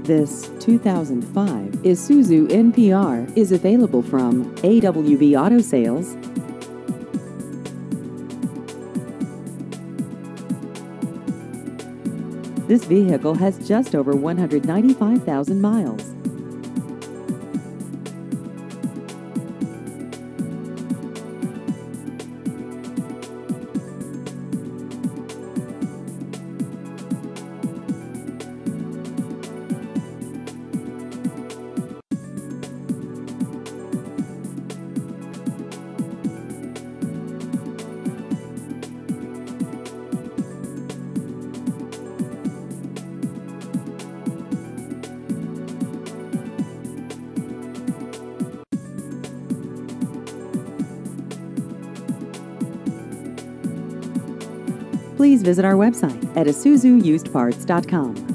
This 2005 Isuzu NPR is available from AWB Auto Sales. This vehicle has just over 195,000 miles. Please visit our website at isuzuyusedparts.com.